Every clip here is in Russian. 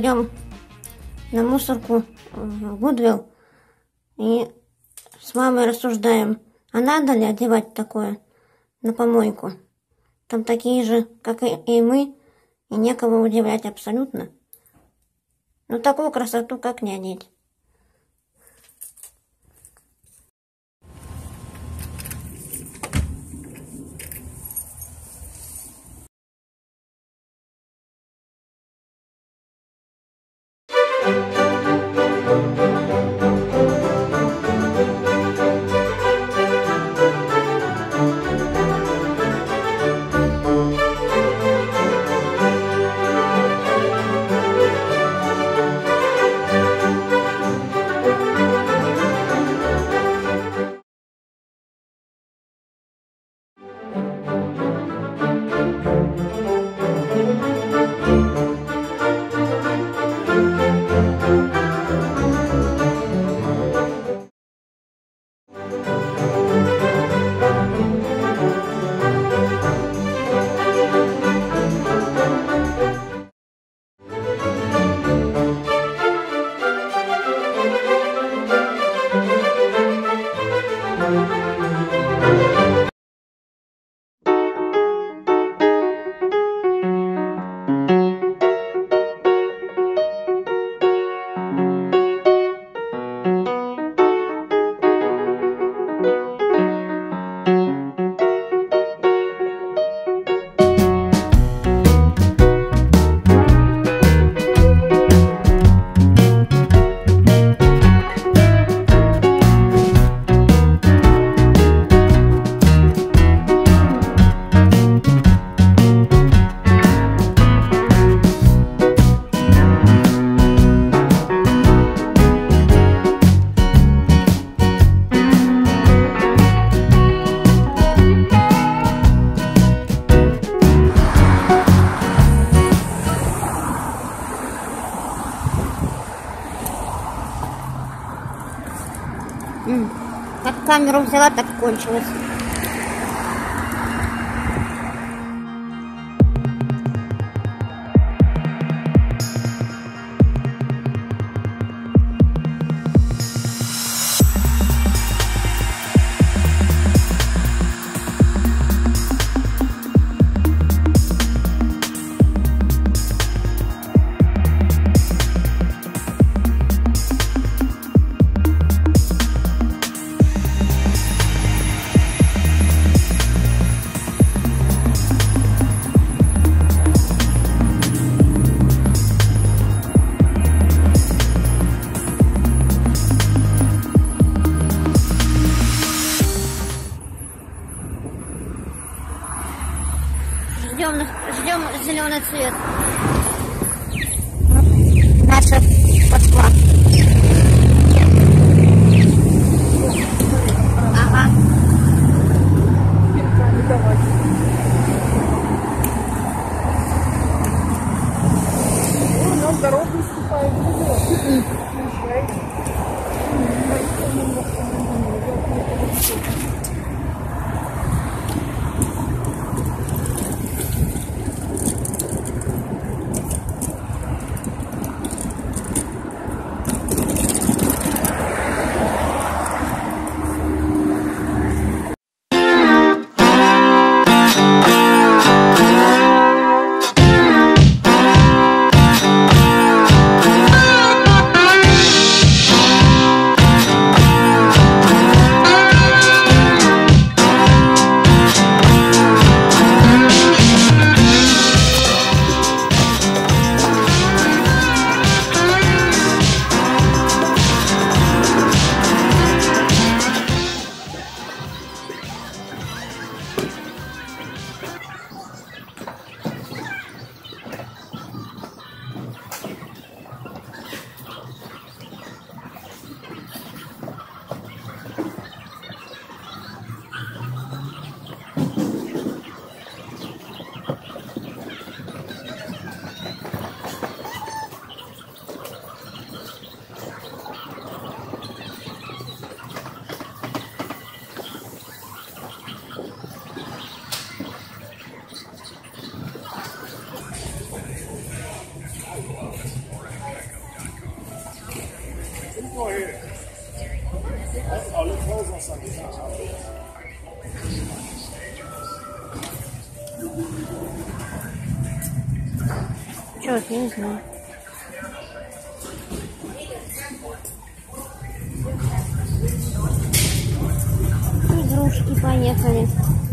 идем на мусорку в Гудвилл и с мамой рассуждаем, а надо ли одевать такое на помойку. Там такие же, как и мы, и некого удивлять абсолютно. Но такую красоту как не одеть. Как камеру взяла, так кончилось. Ждем зеленый цвет. Наша пошла. Ага. У нас дорога уступает. Чё, я не знаю. Игрушки поехали.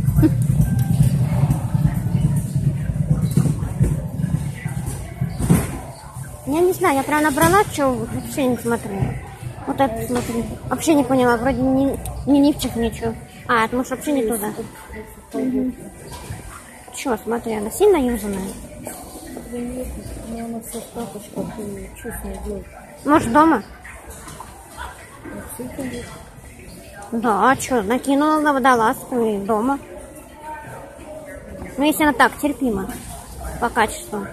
Я не знаю, я прям набрала, что вообще не смотрела. Вот это смотри. Вообще не поняла, вроде не лифчик, ничего. А, это может вообще не туда. Угу. Че, смотри, она сильно юзанная? Может, дома? Да, а что, накинула на водолазку и дома. Ну, если она так, терпимо. По качеству.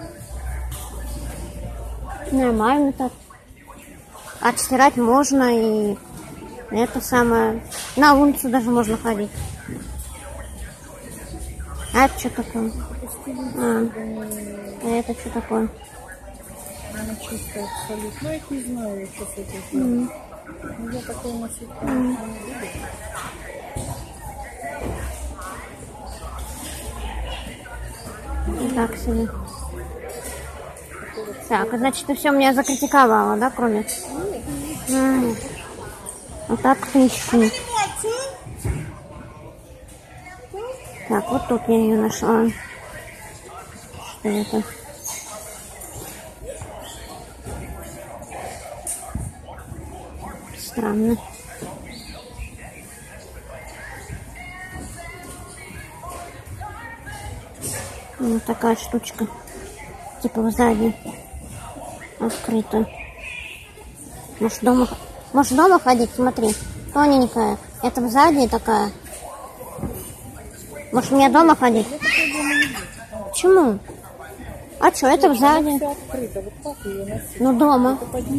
Нормально так. Отстирать можно и это самое. На улицу даже можно ходить. А это что такое? А это что такое? Она чистая абсолютно. Ну, я не знаю, что с этим делать. Но я такое носить не буду. Так себе. Так, значит, ты все меня закритиковала, да, кроме? Вот так ты ищи. Так, вот тут я ее нашла. Что это? Странно. Вот такая штучка. Типа сзади. Открыто. Может дома ходить? Смотри. Тоненькая. Это сзади такая. Может мне дома ходить? Почему? А что, это сзади? Ну дома.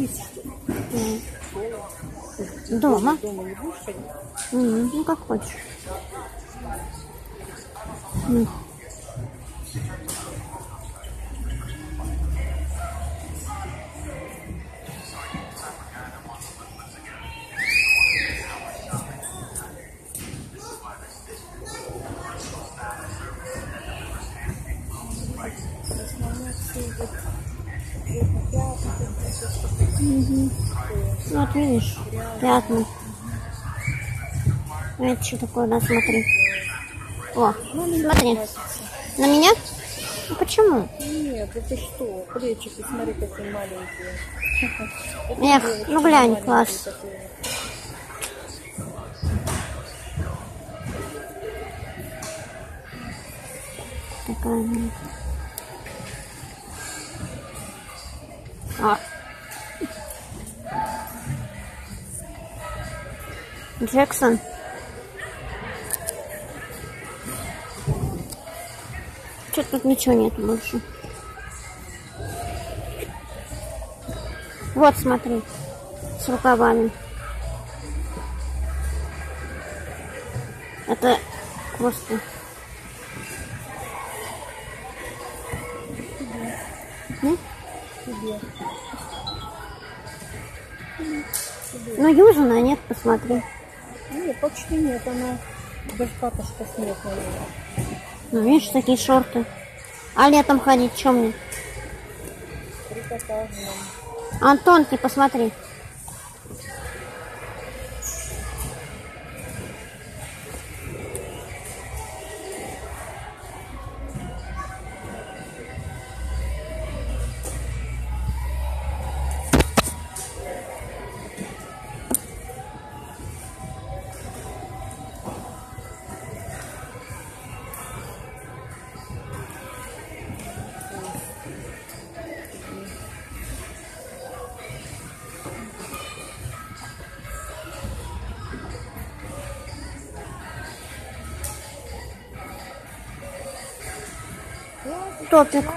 Дома. Ну как хочешь. Вот видишь, пятна. А это что такое, да, смотри. О, смотри. На меня? Ну, почему? Нет, это что? Плечики, смотри, какие маленькие. Эх, ну глянь, класс. Такая. А. Джексон. Что-то тут ничего нет больше. Вот, смотри, с рукавами. Это просто. Ну, южная нет, посмотри. Нет, почти нет, она даже катушка снег на нее. Ну, видишь, такие шорты. А летом ходить, что мне? Трикотажная. Антон, ты посмотри. Топик.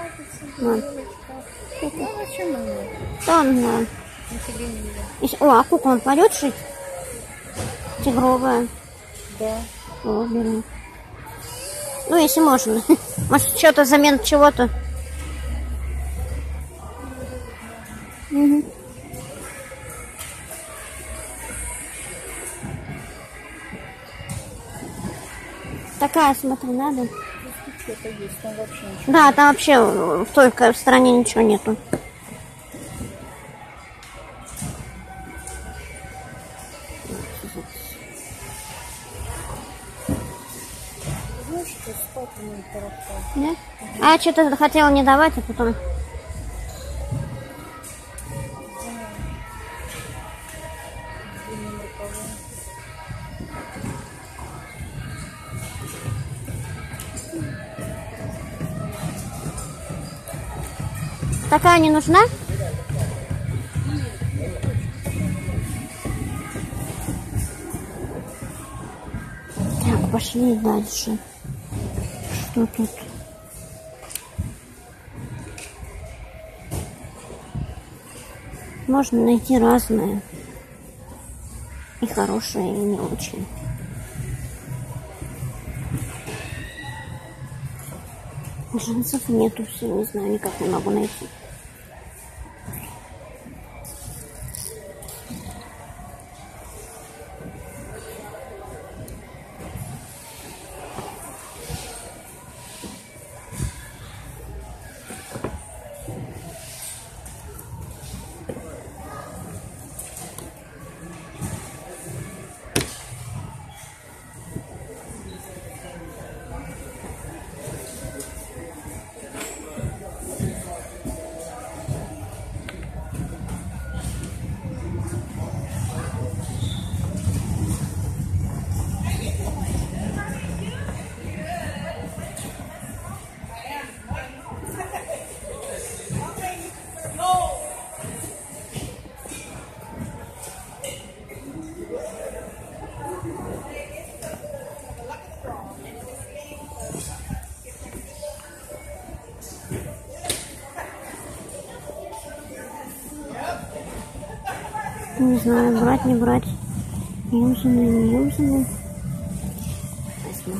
Тонна. О, а куклу он пойдет шить? Тигровая. Да. О, беру. Ну, если можно. Может, что-то замен чего-то. Угу. Такая, смотри, надо. Здесь что-то есть, там вообще ничего. Да, там вообще только в стране ничего нету. Знаешь, что спать не хорошо. Нет? А что-то хотела не давать, а потом... Длинным рукавом. Такая не нужна? Так, пошли дальше. Что тут? Можно найти разное. И хорошее, и не очень. Джинсов нету, все, не знаю, никак не могу найти. Не знаю, брать, не брать. Юзанные, не юзанные. Возьму.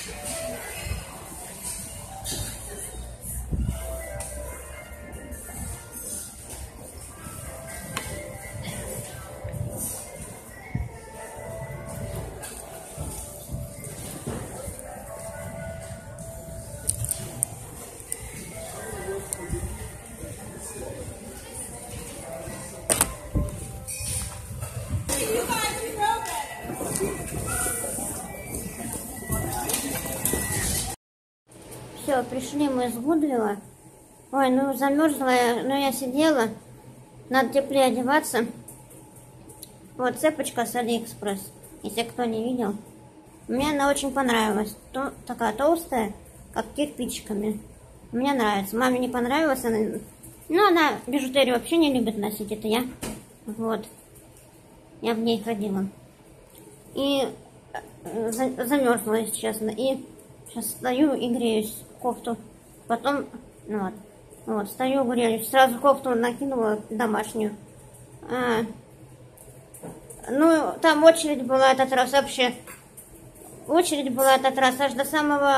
Все, пришли мы с Гудвилла. Ой, ну замерзла я, но я сидела. Надо теплее одеваться. Вот цепочка с Алиэкспресс, если кто не видел. Мне она очень понравилась. Такая толстая, как кирпичиками. Мне нравится. Маме не понравилась. Она бижутерию вообще не любит носить. Это я. Вот. Я в ней ходила. И замерзла, если честно. И сейчас стою и греюсь. Кофту. Потом, вот, стою, греюсь. Сразу кофту накинула домашнюю. Там очередь была этот раз вообще. Очередь была этот раз аж до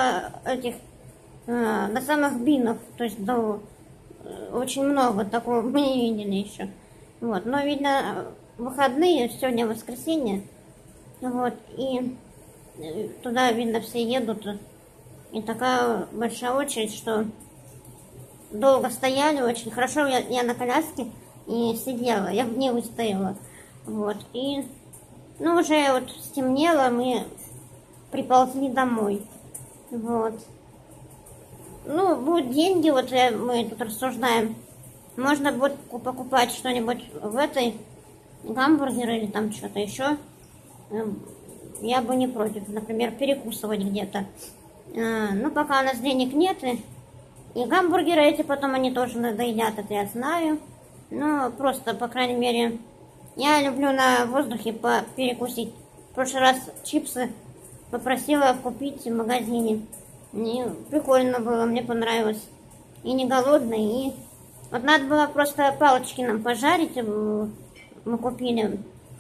до самых бинов. То есть очень много такого мы не видели еще. Вот, но видно выходные, сегодня воскресенье. Вот, и туда, видно, все едут. И такая большая очередь, что долго стояли очень. Хорошо, я на коляске и сидела, я в ней выстояла. Вот, и, уже вот стемнело, мы приползли домой. Вот. Будут деньги, вот мы тут рассуждаем. Можно будет покупать что-нибудь в этой, гамбургеры или там что-то еще. Я бы не против, например, перекусывать где-то. Пока у нас денег нет, и гамбургеры эти потом они тоже надоедят, это я знаю. Но просто, по крайней мере, я люблю на воздухе перекусить. В прошлый раз чипсы попросила купить в магазине. И прикольно было, мне понравилось. И не голодный, и вот надо было просто палочки нам пожарить. Мы купили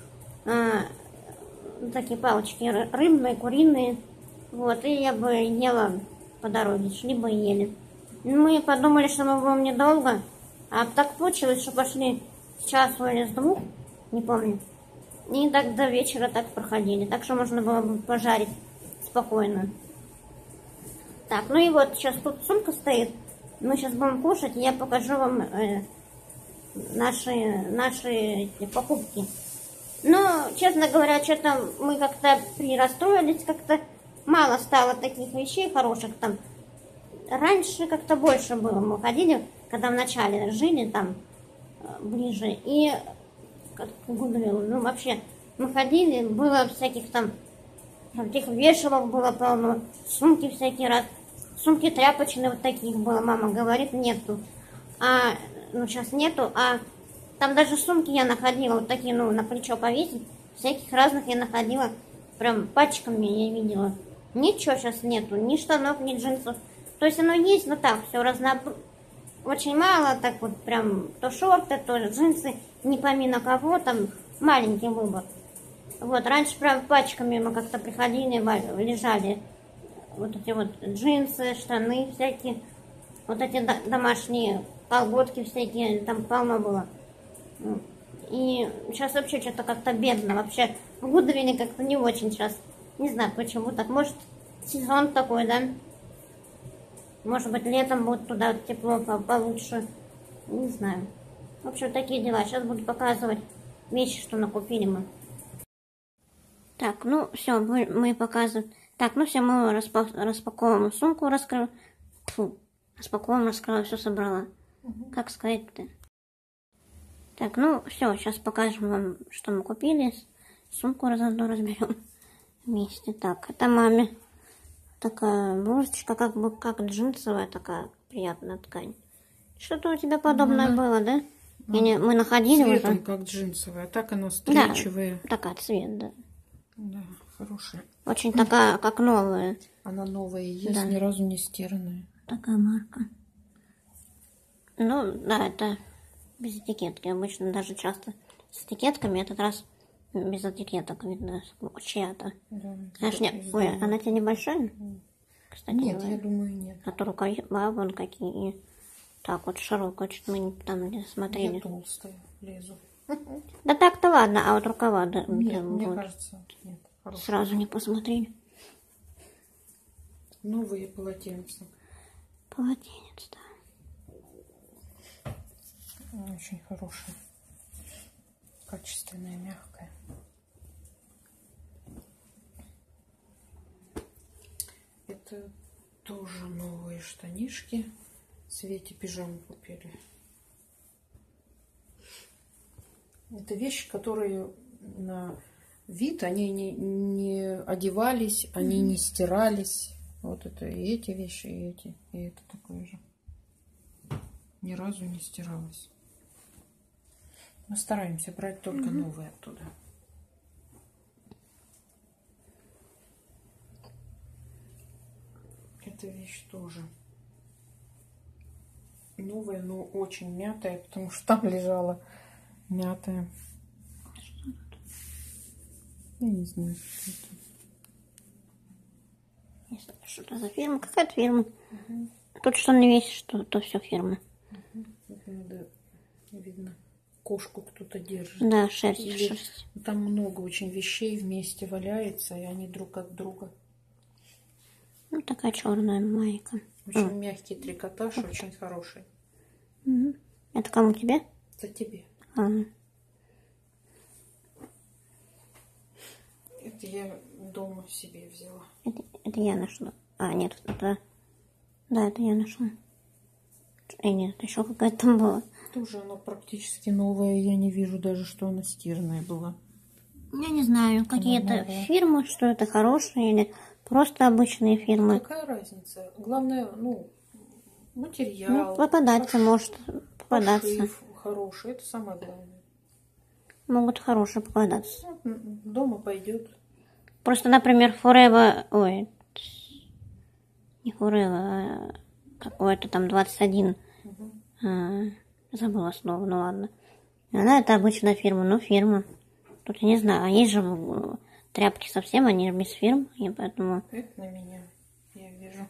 такие палочки рыбные, куриные. Вот, и я бы ела по дороге, шли бы и ели. Мы подумали, что мы будем недолго, а так получилось, что пошли с часу или с двух, не помню. И так до вечера так проходили, так что можно было бы пожарить спокойно. Так, ну и вот сейчас тут сумка стоит. Мы сейчас будем кушать, и я покажу вам наши эти покупки. Но, честно говоря, что-то мы как-то расстроились, как-то мало стало таких вещей хороших там. Раньше как-то больше было. Мы ходили, когда вначале жили там ближе, и как Гудвилл, ну вообще мы ходили, было всяких там таких вешалок было полно, сумки всякие раз, сумки тряпочные вот таких было, мама говорит, нету. Ну сейчас нету, а там даже сумки я находила, вот такие, ну, на плечо повесить, всяких разных я находила, прям пачками я видела. Ничего сейчас нету, ни штанов, ни джинсов. То есть оно есть, но так, все очень мало, так вот прям, то шорты, то джинсы, не помимо кого, там маленький выбор. Вот, раньше прям пачками мы как-то приходили, лежали вот эти вот джинсы, штаны всякие, вот эти домашние колготки всякие, там полно было. И сейчас вообще что-то как-то бедно, вообще в Гудвилле как-то не очень сейчас, не знаю почему так, может сезон такой, да? Может быть, летом будет туда тепло получше. Не знаю. В общем, такие дела. Сейчас буду показывать вещи, что накупили мы. Так, ну все, мы показываем. Так, ну все, мы распаковываем сумку, раскрыла. Фу, распаковываем, раскрыла, все собрала. Как сказать-то? Так, ну все, сейчас покажем вам, что мы купили. Сумку заодно разберем вместе. Так, это маме. Такая блузочка, как бы как джинсовая, такая приятная ткань. Что-то у тебя подобное было, да? Мы находили цветом, уже. как джинсовая, так оно стричевая. Да, такая цвет, да. Да, хорошая. Очень такая, как новая. Она новая есть, да. Ни разу не стиранная. Такая марка. Ну, да, это без этикетки. Обычно даже часто с этикетками, этот раз без этикеток видно, чья-то. Да, Ой, она тебе небольшая? Кстати, нет, я думаю, нет. А то рукава вон какие. Так вот широкая, что мы там не смотрели. Я толстая, лезу. Да так-то ладно, а вот рукава, да, нет, мне вот, кажется, нет. Хорошая. сразу не посмотрели. Новые полотенца. Полотенец, да. Очень хорошая. Качественная, мягкая. Это тоже новые штанишки. Свете пижаму купили. Это вещи, которые на вид, они не одевались, они не стирались. Вот это и эти вещи, и эти, и это такое же. Ни разу не стиралось. Мы стараемся брать только новые оттуда. Эта вещь тоже новая, но очень мятая, потому что там лежала мятая. Я не знаю, что это. Что-то за фирма? Какая-то фирма. Тут что не весит, что то все фирма. Надо, видно, кошку кто-то держит. Да, шерсть. Там много очень вещей вместе валяется, и они друг от друга. Ну, такая черная майка. Очень мягкий трикотаж, очень хороший. Это кому, тебе? Это тебе. Это я дома себе взяла. Это я нашла. Нет, это... Да, это я нашла. Нет, еще какая-то там была. Тоже она практически новая. Я не вижу даже, что она стиранная была. Я не знаю, какие-то фирмы, что это хорошие или просто обычные фирмы. Какая разница? Главное, материал. Ну, попадаться может. Попадаться. Пошив хороший. Это самое главное. Могут хорошие попадаться. Дома пойдет. Просто, например, Forever... Ой, не Forever, а какой-то там 21. Забыла слово, ну ладно. Она это обычная фирма, но фирма. Тут я не знаю, а есть же тряпки совсем, они без фирм, и поэтому... Это на меня, я вижу.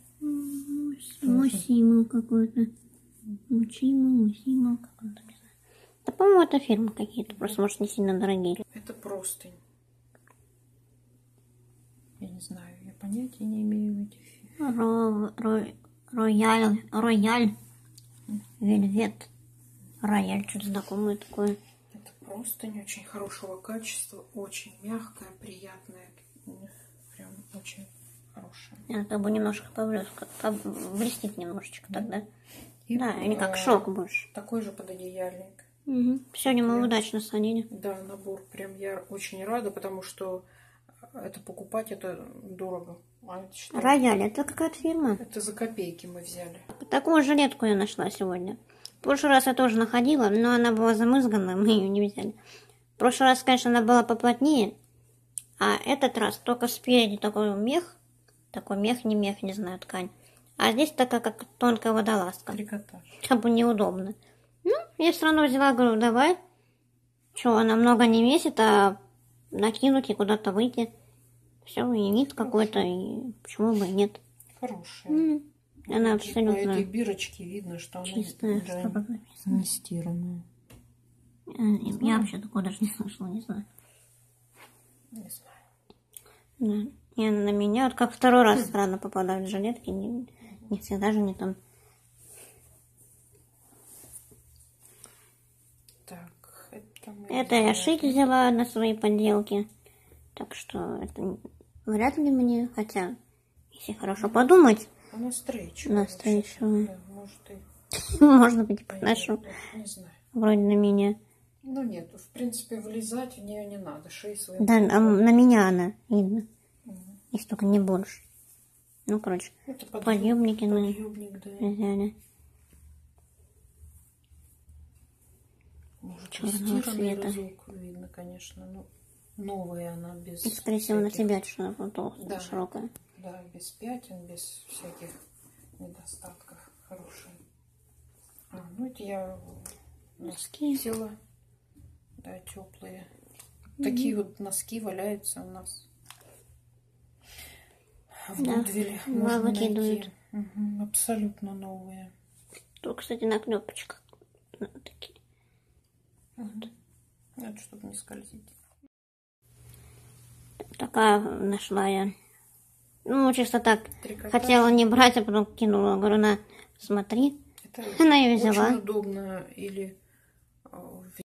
Мусимо какой-то. Мусимо, как он там, не знаю. Да, по-моему, это фирмы какие-то, просто, может, не сильно дорогие. Это простынь. Я не знаю, я понятия не имею этих Рояль. Вельвет. Рояль, что-то знакомое такое. Это просто не очень хорошего качества. Очень мягкое, приятное. Прям очень хорошее. Это бы немножко блестит немножечко тогда. И, да, или как шелк больше. Такой же пододеяльник. Угу. Сегодня мы удачно сходили. Да, набор. Прям я очень рада, потому что это покупать, это дорого. Рояль, это какая-то фирма. Это за копейки мы взяли. Такую жилетку я нашла сегодня. В прошлый раз я тоже находила, но она была замызгана, мы ее не взяли. В прошлый раз, конечно, она была поплотнее, а этот раз только спереди такой мех, не знаю, ткань. А здесь такая, как тонкая водолазка. Трикотаж. Как бы неудобно. Ну, я все равно взяла, говорю, давай. Что, она много не весит, а накинуть и куда-то выйти. Все, и вид какой-то, и почему бы и нет. Хорошая. Она абсолютно... По этой бирочке видно, что чистая, она не стиранная. Я вообще такого даже не слышала, не знаю. Не знаю. Да. И она на меня, вот как второй раз странно попадают жилетки, не всегда же не там. Так, это я шить взяла на свои поделки. Так что это вряд ли мне, хотя, если хорошо подумать, настойчивая. Да, может, и... Можно быть, и подношу. Не знаю. Вроде на меня. Ну нет, в принципе, влезать в нее не надо. Шей своим. Да, а на меня она видно. Если только не больше. Ну, короче, подъемники мы взяли. Может, черного цвета. Видно, конечно, но новая она без... И, скорее всего, на тебя что-то толстая, да, широкая. Да, без пятен, без всяких недостатков. Хорошая. Ну это я носки взяла. Да, теплые. Такие вот носки валяются у нас. В Гудвилле можно найти. Абсолютно новые. Тут, кстати, на кнопочках такие. Это чтобы не скользить. Такая нашла я. Ну, чисто так. Хотела не брать, а потом кинула. Говорю, на, смотри. Это она ее взяла. Очень удобно или